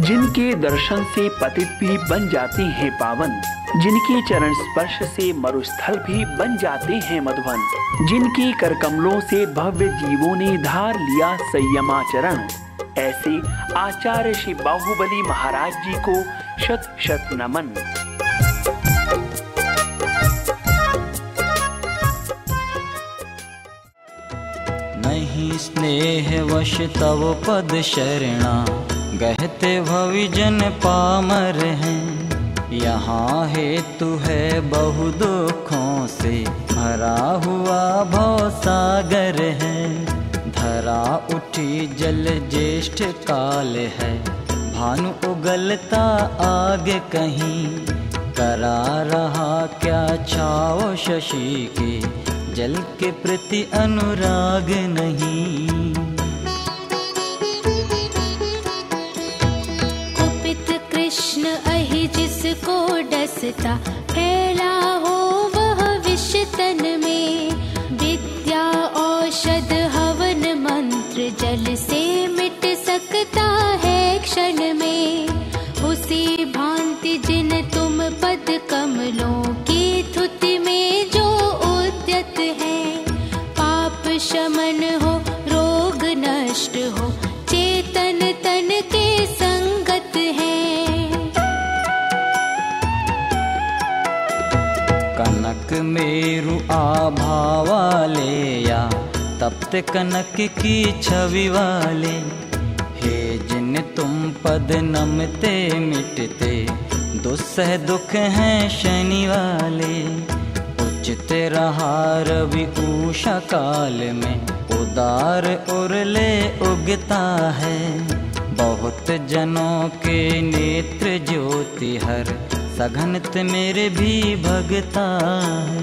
जिनके दर्शन से पतित भी बन जाते हैं पावन, जिनके चरण स्पर्श से मरुस्थल भी बन जाते हैं मधुवन, जिनके कर कमलों से भव्य जीवों ने धार लिया संयमाचरण, ऐसे आचार्य श्री बाहुबली महाराज जी को शत शत नमन। नहीं स्नेह वश तव पद शरणा, गहते भविजन पामर हैं। यहाँ हेतु है बहु दुखों से भरा हुआ भव सागर है। धरा उठी जल ज्येष्ठ काल है, भानु उगलता आगे कहीं। करा रहा क्या छाओ शशि के, जल के प्रति अनुराग नहीं। कुपित कृष्ण अहि जिसको डसता, फैला हो वह विष तन में। विद्या औषध हवन मंत्र जल से मिट सकता है क्षण में। उसी भांति जिन तुम पद कमलों की थुति में जो उद्यत है। पाप शमन हो रोग नष्ट हो, चेतन तन के संगत है। कनक मेरु आभा वाले या तप्त कनक की छवि वाले। हे जिन तुम पद नमते मिटते, दुस्सह दुख हैं शनि वाले। उचित रहा रवि उषा काल में, उदार उरले उगता है। बहुत जनों के नेत्र ज्योति हर, सघनत मेरे भी भगता है।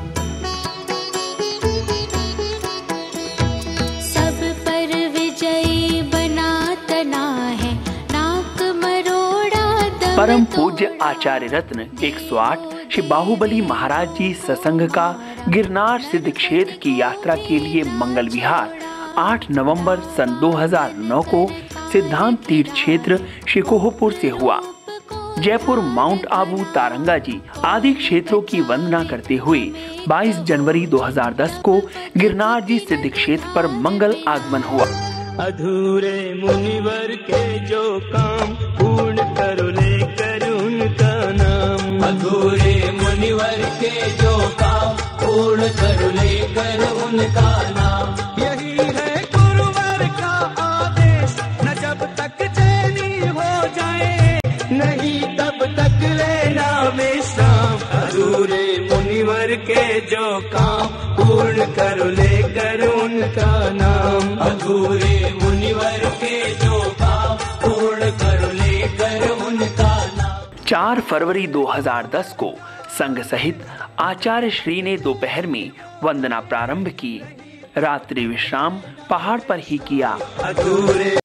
सब पर विजयी बना तना है, नाक मरोड़ा दम। परम पूज्य आचार्य रत्न 108 श्री बाहुबली महाराज जी सत्संग का गिरनार सिद्ध क्षेत्र की यात्रा के लिए मंगल विहार 8 नवंबर सन 2009 को सिद्धांत तीर्थ क्षेत्र शिकोहपुर से हुआ। जयपुर, माउंट आबू, तारंगा जी आदि क्षेत्रों की वंदना करते हुए 22 जनवरी 2010 को गिरनार जी सिद्ध क्षेत्र पर मंगल आगमन हुआ। अधूरे मुनिवर के जो काम, पूर्ण करो लेकर उनका नाम। अधूरे मुनिवर के जो काम, पूर्ण करो लेकर उनका नाम। यही है गुरुवर का आदेश, न जब तक चैनी हो जाए, नहीं तब तक लेना विश्राम। अधूरे मुनिवर के जो काम, पूर्ण करो लेकर उनका नाम। अधूरे मुनिवर के जो काम, पूर्ण करो लेकर उनका नाम। 4 फरवरी 2010 को संघ सहित आचार्य श्री ने दोपहर में वंदना प्रारंभ की। रात्रि विश्राम पहाड़ पर ही किया। अधूरे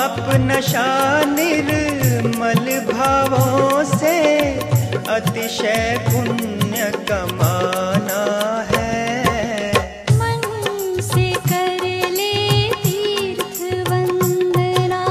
पाप नशा निर्मल भावों से अतिशय पुण्य कमाना है। मन से कर ले तीर्थ वंदना,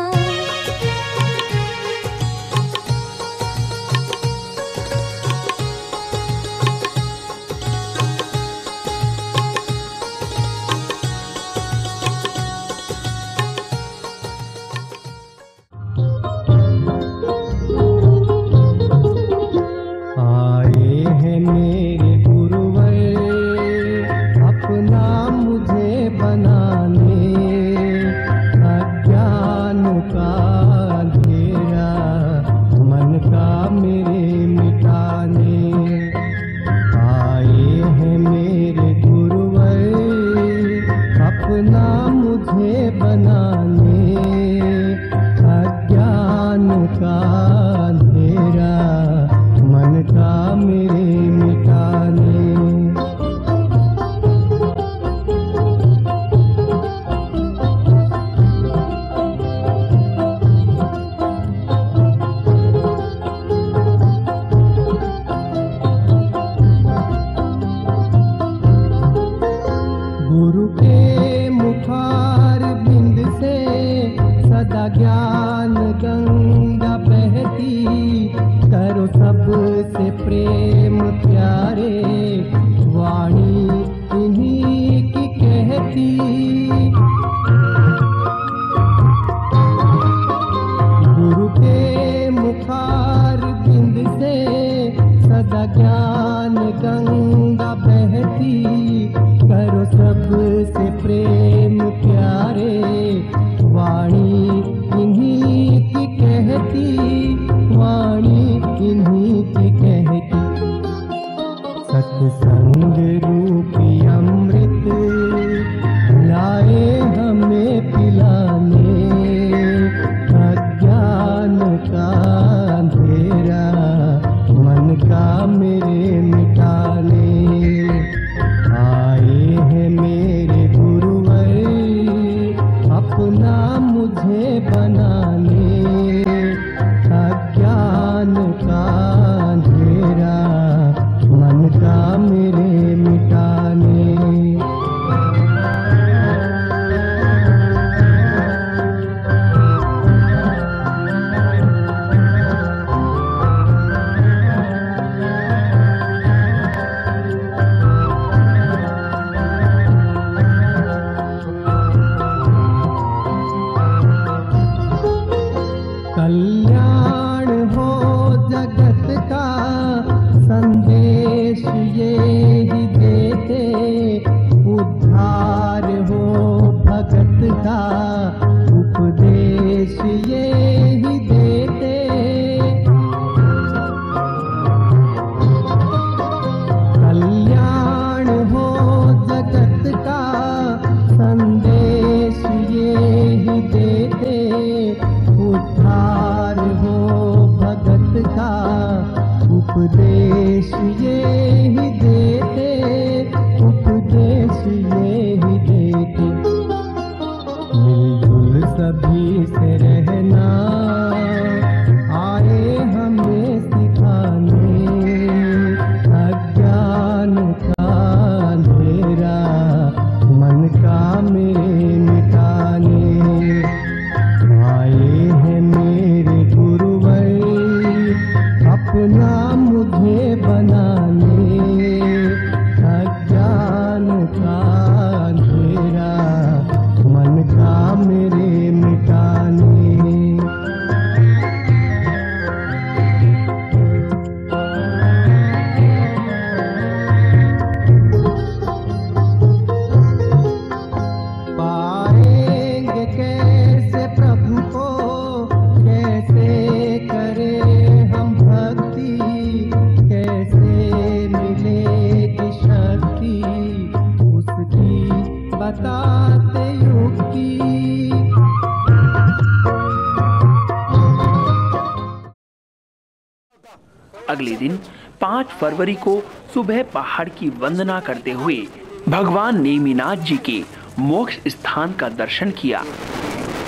अगले दिन 5 फरवरी को सुबह पहाड़ की वंदना करते हुए भगवान नेमिनाथ जी के मोक्ष स्थान का दर्शन किया।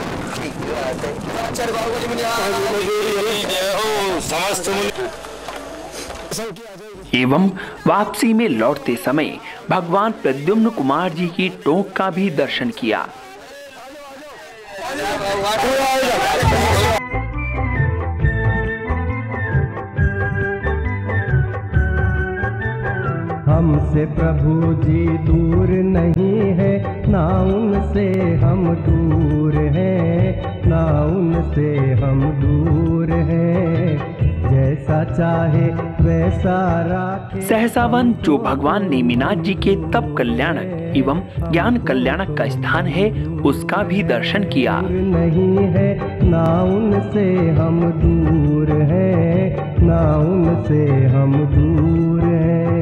एवं वापसी में लौटते समय भगवान प्रद्युम्न कुमार जी की टोंक का भी दर्शन किया। हमसे प्रभु जी दूर नहीं है, ना उनसे हम दूर हैं, ना उनसे हम दूर हैं, जैसा चाहे वैसा राखे। सहसावन जो भगवान नेमिनाथ जी के तप कल्याणक एवं ज्ञान कल्याणक का स्थान है, उसका भी दर्शन किया। नहीं है, ना उनसे हम दूर हैं, ना उनसे हम दूर हैं।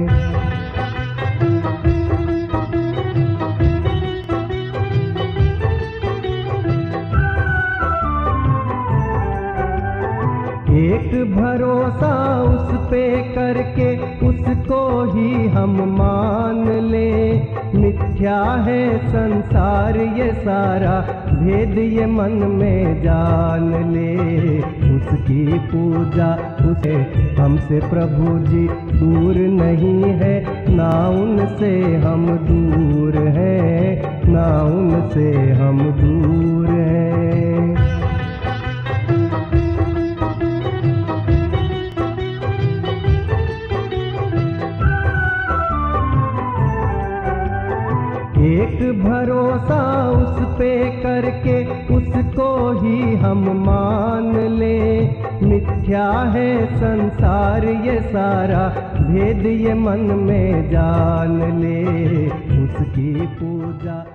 एक भरोसा उस पे करके उसको ही हम मान ले, मिथ्या है संसार ये सारा, भेद ये मन में जान ले। उसकी पूजा उसे हमसे प्रभु जी दूर नहीं है, ना उनसे हम दूर हैं, ना उनसे हम दूर हैं। एक भरोसा उस पे करके उसको ही हम मान ले, मिथ्या है संसार ये सारा, भेद ये मन में जान ले। उसकी पूजा